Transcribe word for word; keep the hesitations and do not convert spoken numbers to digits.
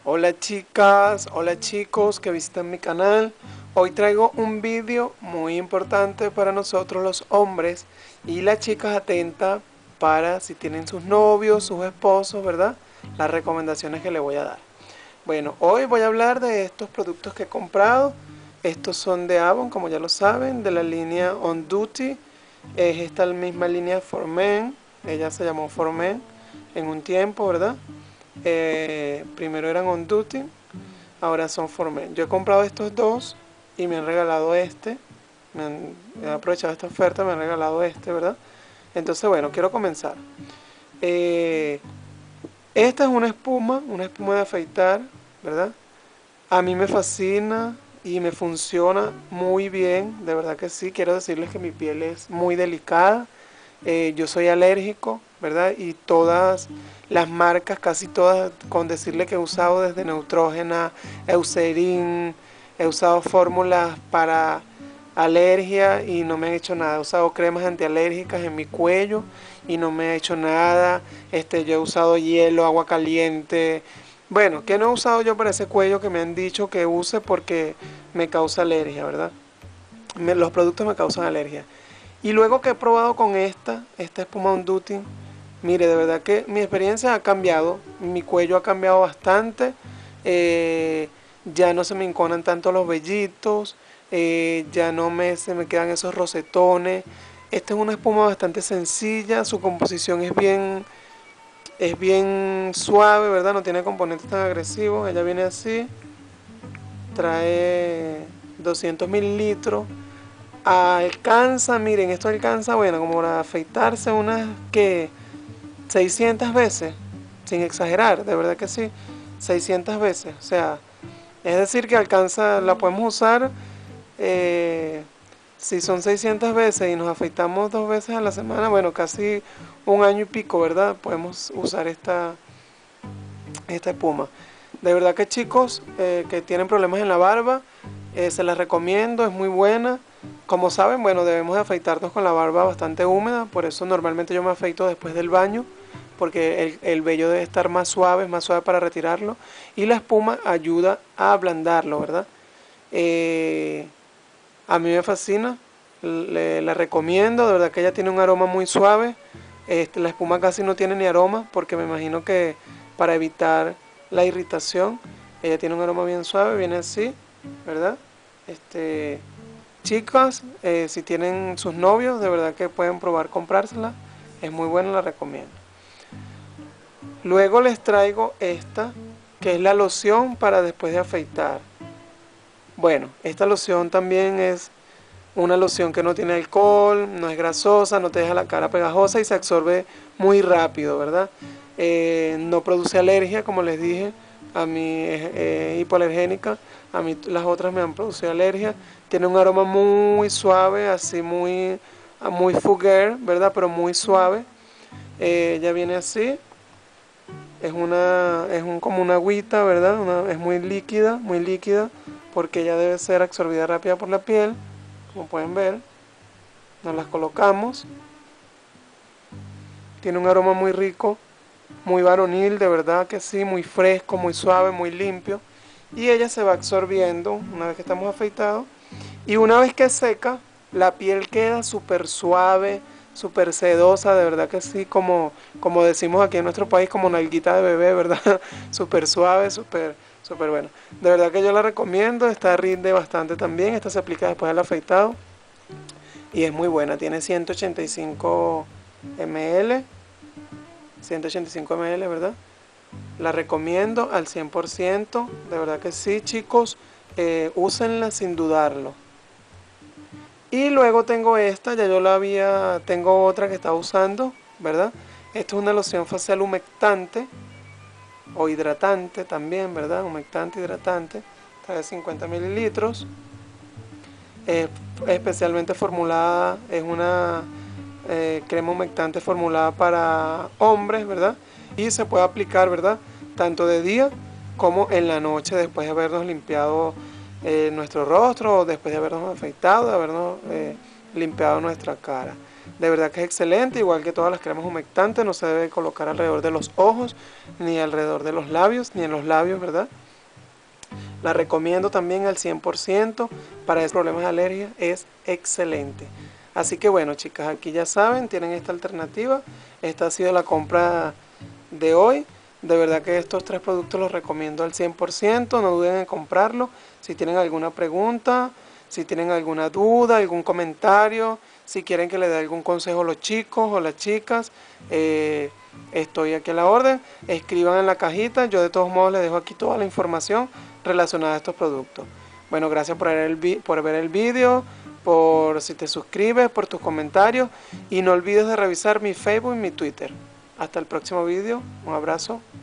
Hola chicas, hola chicos que visitan mi canal. Hoy traigo un vídeo muy importante para nosotros los hombres y las chicas atentas para si tienen sus novios, sus esposos, ¿verdad? Las recomendaciones que les voy a dar. Bueno, hoy voy a hablar de estos productos que he comprado. Estos son de Avon, como ya lo saben, de la línea On Duty. Es esta misma línea For Men. Ella se llamó For Men en un tiempo, ¿verdad? Eh, primero eran On Duty, ahora son For Men. Yo he comprado estos dos y me han regalado este. Me han, he aprovechado esta oferta, me han regalado este, ¿verdad? Entonces, bueno, quiero comenzar. Eh, esta es una espuma, una espuma de afeitar, ¿verdad? A mí me fascina y me funciona muy bien, de verdad que sí. Quiero decirles que mi piel es muy delicada. Eh, yo soy alérgico, ¿verdad? Y todas las marcas, casi todas, con decirle que he usado desde Neutrogena, Eucerin, he usado fórmulas para alergia y no me han hecho nada. He usado cremas antialérgicas en mi cuello y no me ha hecho nada. Este, yo he usado hielo, agua caliente. Bueno, ¿qué no he usado yo para ese cuello que me han dicho que use porque me causa alergia, ¿verdad? Me, los productos me causan alergia. Y luego que he probado con esta, esta espuma On Duty, mire, de verdad que mi experiencia ha cambiado, mi cuello ha cambiado bastante, eh, ya no se me enconan tanto los vellitos, eh, ya no me, se me quedan esos rosetones. Esta es una espuma bastante sencilla, su composición es bien, es bien suave, ¿verdad? No tiene componentes tan agresivos, ella viene así, trae doscientos mililitros. Alcanza, miren, esto alcanza, bueno, como para afeitarse unas que seiscientas veces, sin exagerar, de verdad que sí, seiscientas veces, o sea, es decir que alcanza, la podemos usar, eh, si son seiscientas veces y nos afeitamos dos veces a la semana, bueno, casi un año y pico, ¿verdad? Podemos usar esta, esta espuma. De verdad que chicos eh, que tienen problemas en la barba, eh, se las recomiendo, es muy buena. Como saben, bueno, debemos de afeitarnos con la barba bastante húmeda, por eso normalmente yo me afeito después del baño, porque el, el vello debe estar más suave, es más suave para retirarlo, y la espuma ayuda a ablandarlo, ¿verdad? Eh, a mí me fascina, le, la recomiendo, de verdad que ella tiene un aroma muy suave. Este, la espuma casi no tiene ni aroma, porque me imagino que para evitar la irritación, ella tiene un aroma bien suave, viene así, ¿verdad? Este, chicas, eh, si tienen sus novios, de verdad que pueden probar comprársela, es muy buena, la recomiendo. Luego les traigo esta, que es la loción para después de afeitar. Bueno, esta loción también es una loción que no tiene alcohol, no es grasosa, no te deja la cara pegajosa y se absorbe muy rápido, ¿verdad? Eh, no produce alergia, como les dije, a mí es eh, hipoalergénica, a mí las otras me han producido alergia. Tiene un aroma muy suave, así muy, muy fougère, ¿verdad? Pero muy suave. Eh, ella viene así, es una, es un, como una agüita, ¿verdad? Una, es muy líquida, muy líquida, porque ella debe ser absorbida rápida por la piel. Como pueden ver, nos las colocamos. Tiene un aroma muy rico, muy varonil, de verdad que sí, muy fresco, muy suave, muy limpio. Y ella se va absorbiendo una vez que estamos afeitados. Y una vez que seca, la piel queda súper suave, súper sedosa, de verdad que sí, como, como decimos aquí en nuestro país, como nalguita de bebé, ¿verdad? Súper suave, súper, súper buena. De verdad que yo la recomiendo, esta rinde bastante también, esta se aplica después del afeitado. Y es muy buena, tiene ciento ochenta y cinco mililitros, ciento ochenta y cinco mililitros, ¿verdad? La recomiendo al cien por ciento, de verdad que sí, chicos, eh, úsenla sin dudarlo. Y luego tengo esta, ya yo la había, tengo otra que estaba usando, ¿verdad? Esta es una loción facial humectante o hidratante también, ¿verdad? Humectante, hidratante, trae cincuenta mililitros. Es especialmente formulada, es una eh, crema humectante formulada para hombres, ¿verdad? Y se puede aplicar, ¿verdad? Tanto de día como en la noche después de habernos limpiado eh, nuestro rostro, o después de habernos afeitado, de habernos eh, limpiado nuestra cara. De verdad que es excelente, igual que todas las cremas humectantes, no se debe colocar alrededor de los ojos, ni alrededor de los labios, ni en los labios, ¿verdad? La recomiendo también al cien por ciento para esos problemas de alergia, es excelente. Así que bueno, chicas, aquí ya saben, tienen esta alternativa. Esta ha sido la compra de hoy. De verdad que estos tres productos los recomiendo al cien por ciento, no duden en comprarlo. Si tienen alguna pregunta, si tienen alguna duda, algún comentario, si quieren que les dé algún consejo a los chicos o las chicas, eh, estoy aquí a la orden. Escriban en la cajita, yo de todos modos les dejo aquí toda la información relacionada a estos productos. Bueno, gracias por ver el, por ver el vídeo, por si te suscribes, por tus comentarios y no olvides de revisar mi Facebook y mi Twitter. Hasta el próximo vídeo, un abrazo.